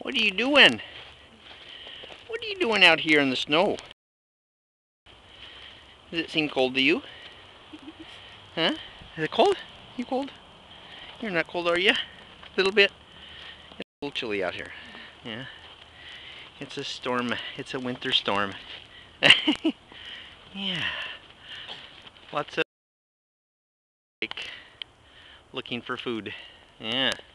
What are you doing? What are you doing out here in the snow? Does it seem cold to you? Huh? Is it cold? You cold? You're not cold, are you? A little bit? It's a little chilly out here. Yeah. It's a storm. It's a winter storm. Yeah. Lots of looking for food. Yeah.